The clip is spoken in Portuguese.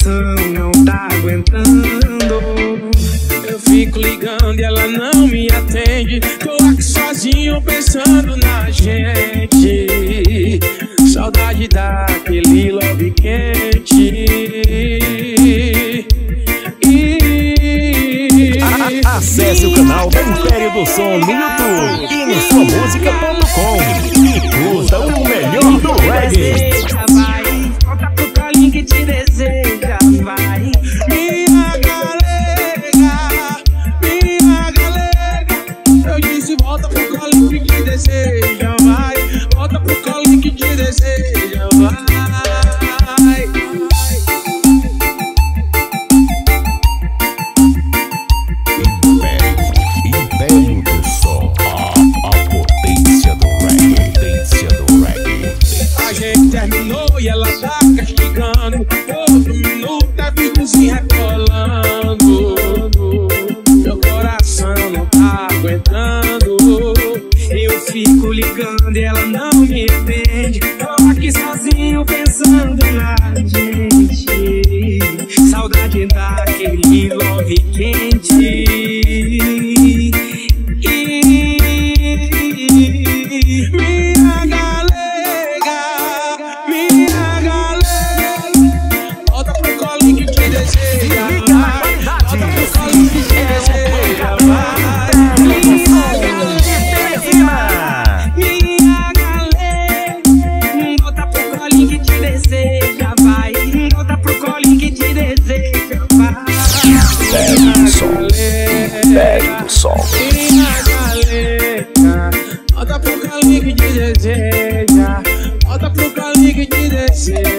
coração não tá aguentando. Eu fico ligando e ela não me atende. Tô aqui sozinho pensando na gente. Saudade daquele love quente. Acesse o canal do Império do Som no YouTube e no somusica.com e curta o melhor do reggae. Vai, volta pro colinho que te deseja, vai. Minha galega, eu disse volta pro colinho que te deseja, vai. Volta pro colinho que te deseja, vai. Império do Som, a potência do reggae. A gente terminou e ela tá castigando. Todo minuto é videozinho recolando. Meu coração não tá aguentando. Eu fico ligando e ela não me atende. Tô aqui sozinho pensando na gente. Saudade daquele love quente. Minha galega, volta pro colinho que te deseja, vai. Volta pro colinho que te deseja, vai. Minha galega, volta pro colinho que te deseja, vai. Volta pro colinho que te deseja, vai. Império do Som, Império do Som. minha galega, volta pro colinho que te deseja. Volta pro colinho que te deseja.